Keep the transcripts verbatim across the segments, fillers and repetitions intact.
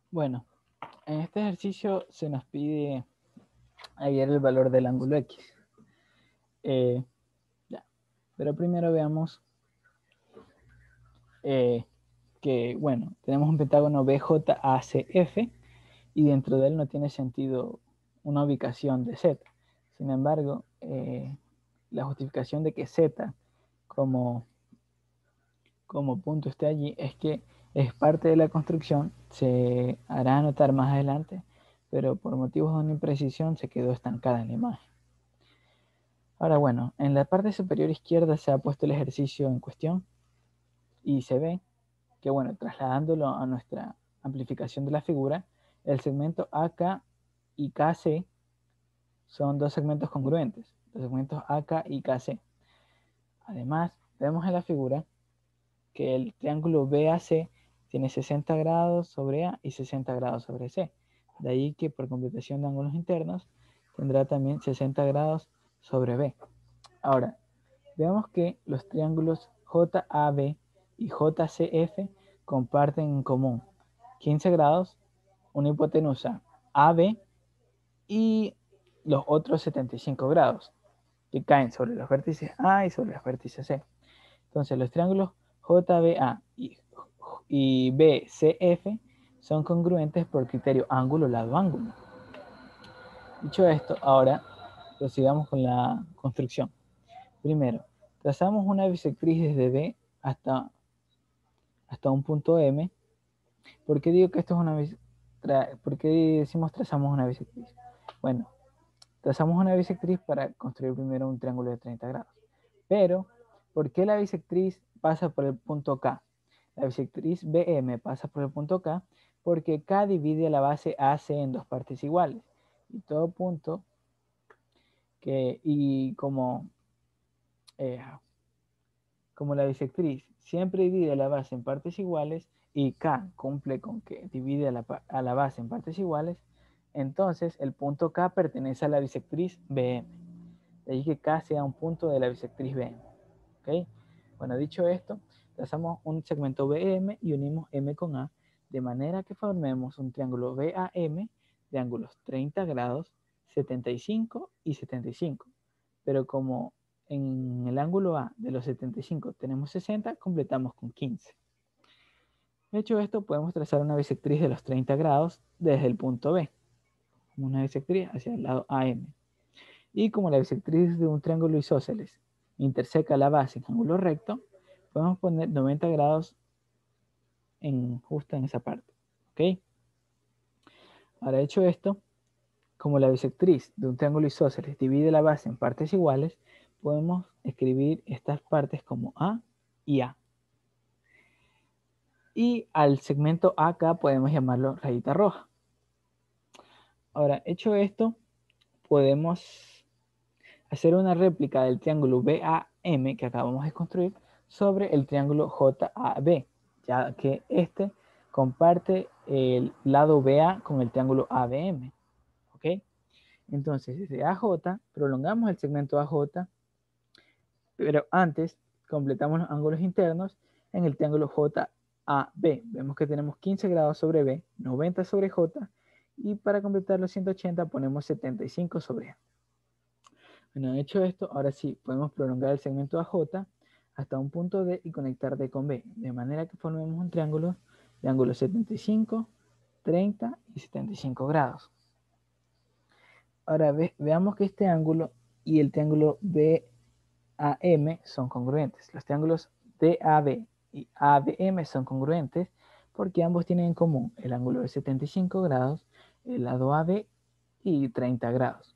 Bueno, en este ejercicio se nos pide hallar el valor del ángulo X. Eh, ya. Pero primero veamos eh, que, bueno, tenemos un pentágono B J A C F y dentro de él no tiene sentido una ubicación de Z. Sin embargo, eh, la justificación de que Z como, como punto esté allí es que es parte de la construcción, se hará notar más adelante, pero por motivos de una imprecisión se quedó estancada en la imagen. Ahora bueno, en la parte superior izquierda se ha puesto el ejercicio en cuestión y se ve que bueno, trasladándolo a nuestra amplificación de la figura, el segmento A K y K C son dos segmentos congruentes, los segmentos A K y K C. Además, vemos en la figura que el triángulo B A C tiene sesenta grados sobre A y sesenta grados sobre C. De ahí que por completación de ángulos internos tendrá también sesenta grados sobre B. Ahora, veamos que los triángulos J A B y J C F comparten en común quince grados, una hipotenusa A B y los otros setenta y cinco grados que caen sobre los vértices A y sobre los vértices C. Entonces, los triángulos J B A y, y B C F son congruentes por criterio ángulo-lado-ángulo. Dicho esto, ahora prosigamos con la construcción. Primero, trazamos una bisectriz desde B hasta, hasta un punto M. ¿Por qué digo que esto es una bisectriz? ¿Por qué decimos trazamos una bisectriz? Bueno, trazamos una bisectriz para construir primero un triángulo de treinta grados. Pero, ¿por qué la bisectriz pasa por el punto K? La bisectriz B M pasa por el punto K porque K divide la base A C en dos partes iguales. Y todo punto que, y como, eh, como la bisectriz siempre divide la base en partes iguales y K cumple con que divide a la, a la base en partes iguales, entonces el punto K pertenece a la bisectriz B M. De ahí que K sea un punto de la bisectriz B M. ¿Okay? Bueno, dicho esto, trazamos un segmento B M y unimos M con A, de manera que formemos un triángulo B A M de ángulos treinta grados, setenta y cinco y setenta y cinco. Pero como en el ángulo A de los setenta y cinco tenemos sesenta, completamos con quince. Hecho esto, podemos trazar una bisectriz de los treinta grados desde el punto B, una bisectriz hacia el lado A M. Y como la bisectriz de un triángulo isósceles interseca la base en ángulo recto, podemos poner noventa grados en, justo en esa parte. ¿Ok? Ahora, hecho esto, como la bisectriz de un triángulo isósceles divide la base en partes iguales, podemos escribir estas partes como A y A. Y al segmento A K podemos llamarlo rayita roja. Ahora, hecho esto, podemos hacer una réplica del triángulo B A M que acabamos de construir sobre el triángulo J A B, ya que este comparte el lado B A con el triángulo A B M. ¿Ok? Entonces, desde A J prolongamos el segmento A J, pero antes completamos los ángulos internos en el triángulo J A B. Vemos que tenemos quince grados sobre B, noventa sobre J, y para completar los ciento ochenta ponemos setenta y cinco sobre A. Bueno, hecho esto, ahora sí, podemos prolongar el segmento A J hasta un punto D y conectar D con B, de manera que formemos un triángulo de ángulos setenta y cinco, treinta y setenta y cinco grados. Ahora ve, veamos que este ángulo y el triángulo B A M son congruentes. Los triángulos D A B y A B M son congruentes porque ambos tienen en común el ángulo de setenta y cinco grados, el lado A B y treinta grados.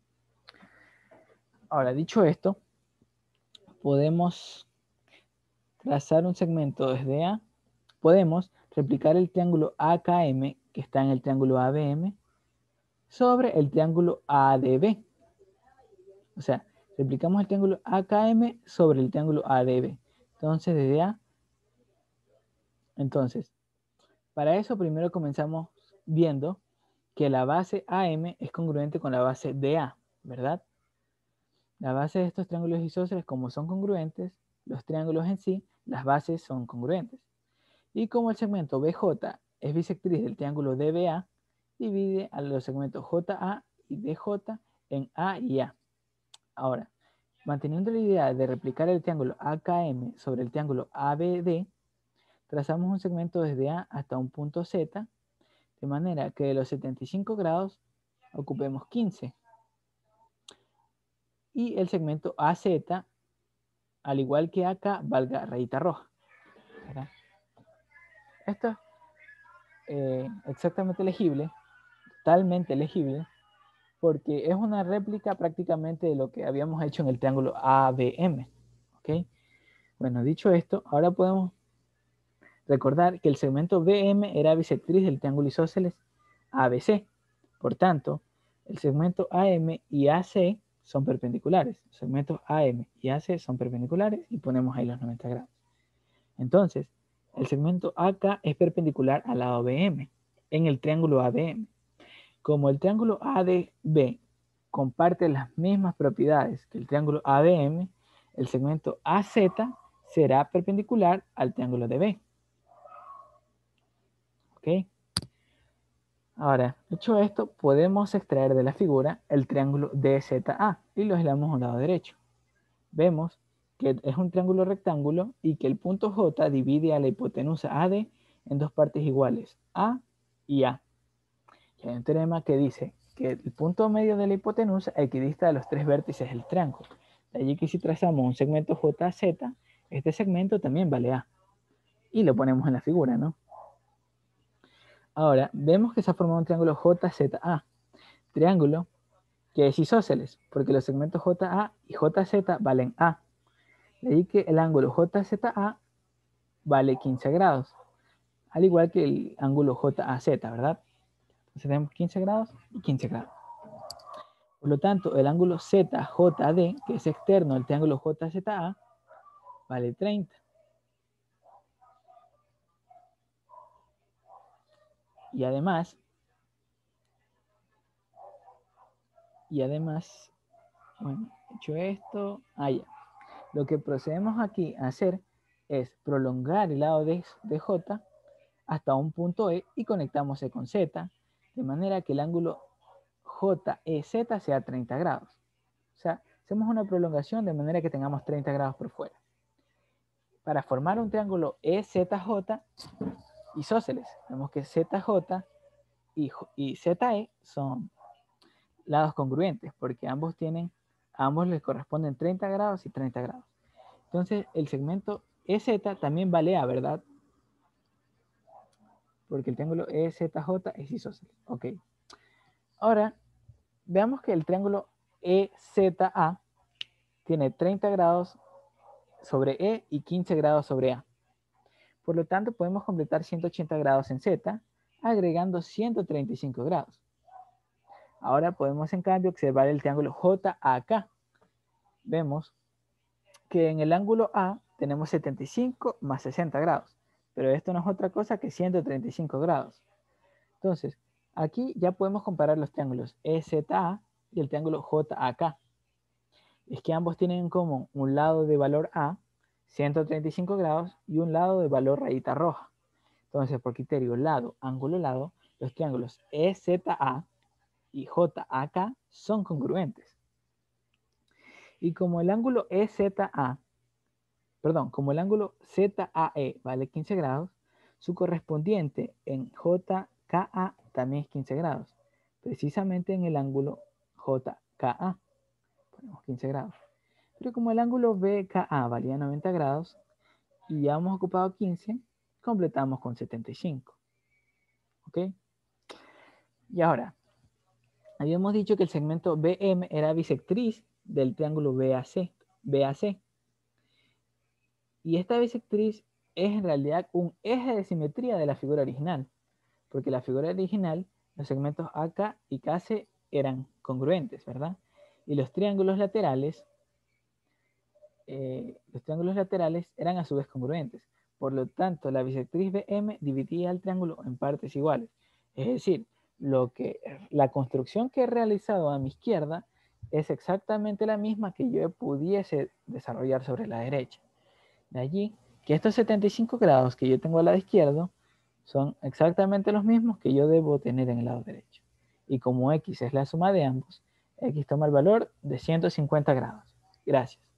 Ahora, dicho esto, podemos trazar un segmento desde A. Podemos replicar el triángulo A K M que está en el triángulo A B M sobre el triángulo A D B. O sea, replicamos el triángulo A K M sobre el triángulo A D B. Entonces, desde A. Entonces, para eso primero comenzamos viendo que la base A M es congruente con la base D A, ¿verdad? La base de estos triángulos isósceles, como son congruentes, los triángulos en sí, las bases son congruentes. Y como el segmento B J es bisectriz del triángulo D B A, divide a los segmentos J A y D J en A y A. Ahora, manteniendo la idea de replicar el triángulo A K M sobre el triángulo A B D, trazamos un segmento desde A hasta un punto Z, de manera que de los setenta y cinco grados ocupemos quince. Y el segmento A Z, al igual que acá, valga rayita roja, ¿verdad? Esto es eh, exactamente legible, totalmente legible, porque es una réplica prácticamente de lo que habíamos hecho en el triángulo A B M. ¿Ok? Bueno, dicho esto, ahora podemos recordar que el segmento B M era bisectriz del triángulo isósceles A B C. Por tanto, el segmento A M y A C son perpendiculares. Los segmentos A M y A C son perpendiculares y ponemos ahí los noventa grados. Entonces, el segmento A K es perpendicular al lado B M en el triángulo A B M. Como el triángulo A D B comparte las mismas propiedades que el triángulo A B M, el segmento A Z será perpendicular al triángulo D B. ¿Ok? Ahora, hecho esto, podemos extraer de la figura el triángulo D Z A y lo aislamos a un lado derecho. Vemos que es un triángulo rectángulo y que el punto J divide a la hipotenusa A D en dos partes iguales, A y A. Y hay un teorema que dice que el punto medio de la hipotenusa equidista de los tres vértices del triángulo. De allí que si trazamos un segmento J Z, este segmento también vale A. Y lo ponemos en la figura, ¿no? Ahora, vemos que se ha formado un triángulo J Z A. Triángulo que es isósceles, porque los segmentos J A y J Z valen A. De ahí que el ángulo J Z A vale quince grados, al igual que el ángulo J A Z, ¿verdad? Entonces tenemos quince grados y quince grados. Por lo tanto, el ángulo Z J D, que es externo al triángulo J Z A, vale treinta. Y además, y además, bueno, hecho esto, ah, ya. Lo que procedemos aquí a hacer es prolongar el lado de, de J hasta un punto E y conectamos E con Z, de manera que el ángulo J E Z sea treinta grados. O sea, hacemos una prolongación de manera que tengamos treinta grados por fuera. Para formar un triángulo E Z J isósceles, vemos que Z J y, y Z E son lados congruentes, porque ambos tienen, a ambos les corresponden treinta grados y treinta grados. Entonces, el segmento E Z también vale A, ¿verdad? Porque el triángulo E Z J es isósceles. Ok. Ahora, veamos que el triángulo E Z A tiene treinta grados sobre E y quince grados sobre A. Por lo tanto, podemos completar ciento ochenta grados en Z, agregando ciento treinta y cinco grados. Ahora podemos, en cambio, observar el triángulo J A K. Vemos que en el ángulo A tenemos setenta y cinco más sesenta grados, pero esto no es otra cosa que ciento treinta y cinco grados. Entonces, aquí ya podemos comparar los triángulos E Z A y el triángulo J A K. Es que ambos tienen en común un lado de valor A, ciento treinta y cinco grados, y un lado de valor rayita roja. Entonces, por criterio lado, ángulo, lado, los triángulos E Z A y J A K son congruentes. Y como el ángulo E Z A, perdón, como el ángulo Z A E vale quince grados, su correspondiente en J K A también es quince grados, precisamente en el ángulo J K A. Ponemos quince grados. Pero como el ángulo B K A valía noventa grados y ya hemos ocupado quince, completamos con setenta y cinco. ¿Ok? Y ahora, habíamos dicho que el segmento B M era bisectriz del triángulo B A C. B A C. Y esta bisectriz es en realidad un eje de simetría de la figura original, porque la figura original, los segmentos A K y K C eran congruentes, ¿verdad? Y los triángulos laterales, eh, los triángulos laterales eran a su vez congruentes. Por lo tanto, la bisectriz B M dividía el triángulo en partes iguales. Es decir, lo que, la construcción que he realizado a mi izquierda es exactamente la misma que yo pudiese desarrollar sobre la derecha. De allí que estos setenta y cinco grados que yo tengo al lado izquierdo son exactamente los mismos que yo debo tener en el lado derecho. Y como x es la suma de ambos, x toma el valor de ciento cincuenta grados. Gracias.